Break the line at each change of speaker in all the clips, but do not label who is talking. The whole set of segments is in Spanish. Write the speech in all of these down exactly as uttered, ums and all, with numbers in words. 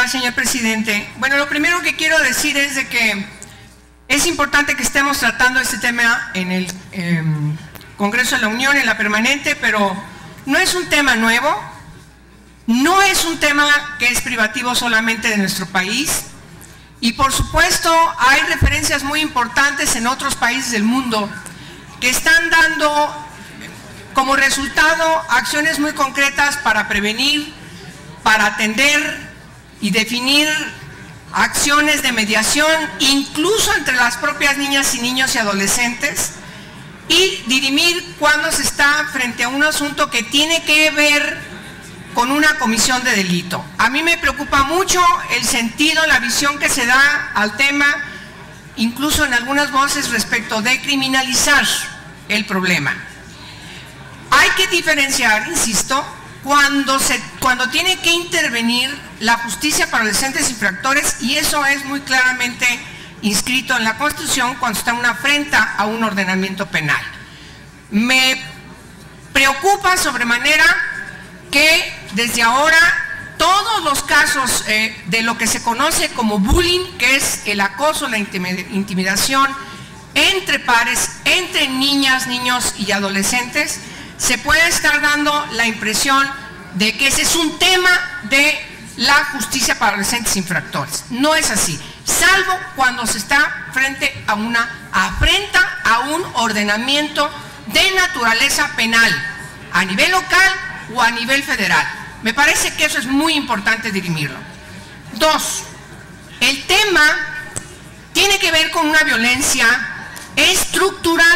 Gracias, señor presidente. Bueno, lo primero que quiero decir es de que es importante que estemos tratando este tema en el eh, Congreso de la Unión, en la permanente, pero no es un tema nuevo, no es un tema que es privativo solamente de nuestro país, y por supuesto hay referencias muy importantes en otros países del mundo que están dando como resultado acciones muy concretas para prevenir, para atender y definir acciones de mediación, incluso entre las propias niñas y niños y adolescentes, y dirimir cuando se está frente a un asunto que tiene que ver con una comisión de delito. A mí me preocupa mucho el sentido, la visión que se da al tema, incluso en algunas voces respecto de criminalizar el problema. Hay que diferenciar, insisto, cuando, se, cuando tiene que intervenir la justicia para adolescentes infractores, y eso es muy claramente inscrito en la Constitución cuando está una afrenta a un ordenamiento penal. Me preocupa sobremanera que desde ahora todos los casos eh, de lo que se conoce como bullying, que es el acoso, la intimidación entre pares, entre niñas, niños y adolescentes, se puede estar dando la impresión de que ese es un tema de la justicia para adolescentes infractores. No es así, salvo cuando se está frente a una afrenta a un ordenamiento de naturaleza penal, a nivel local o a nivel federal. Me parece que eso es muy importante dirimirlo. Dos, el tema tiene que ver con una violencia estructural.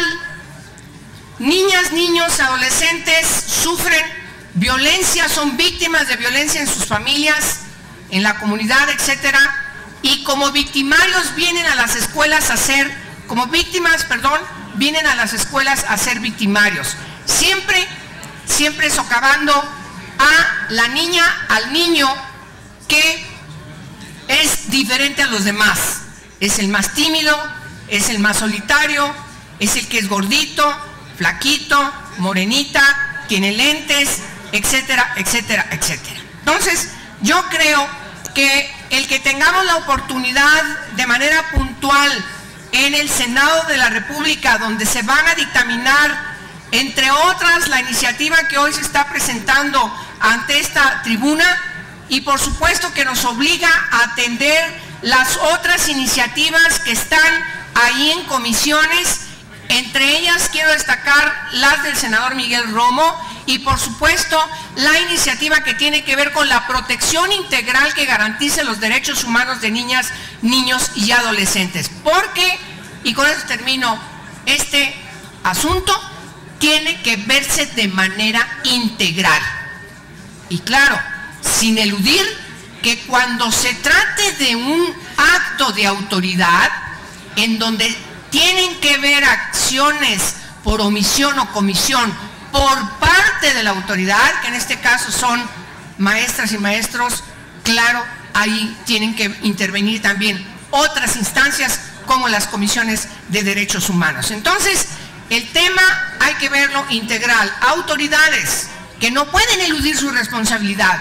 Niñas, niños, adolescentes sufren violencia, son víctimas de violencia en sus familias, en la comunidad, etcétera, y como victimarios vienen a las escuelas a ser, como víctimas, perdón, vienen a las escuelas a ser victimarios, siempre, siempre socavando a la niña, al niño que es diferente a los demás, es el más tímido, es el más solitario, es el que es gordito, flaquito, morenita, tiene lentes, etcétera, etcétera, etcétera. Entonces, yo creo que el que tengamos la oportunidad de manera puntual en el Senado de la República, donde se van a dictaminar, entre otras, la iniciativa que hoy se está presentando ante esta tribuna, y por supuesto que nos obliga a atender las otras iniciativas que están ahí en comisiones. Entre ellas quiero destacar las del senador Miguel Romo y por supuesto la iniciativa que tiene que ver con la protección integral que garantice los derechos humanos de niñas, niños y adolescentes. Porque, y con eso termino, este asunto tiene que verse de manera integral. Y claro, sin eludir que cuando se trate de un acto de autoridad en donde tienen que ver acciones por omisión o comisión por parte de la autoridad, que en este caso son maestras y maestros, claro, ahí tienen que intervenir también otras instancias como las comisiones de derechos humanos. Entonces, el tema hay que verlo integral. Autoridades que no pueden eludir su responsabilidad,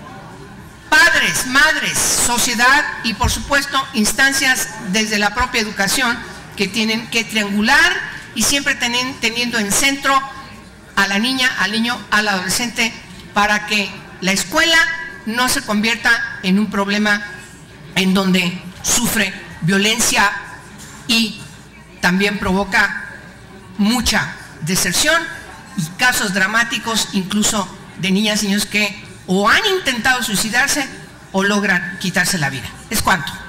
padres, madres, sociedad y por supuesto instancias desde la propia educación que tienen que triangular y siempre tenen, teniendo en centro a la niña, al niño, al adolescente, para que la escuela no se convierta en un problema en donde sufre violencia y también provoca mucha deserción y casos dramáticos incluso de niñas y niños que o han intentado suicidarse o logran quitarse la vida. Es cuanto.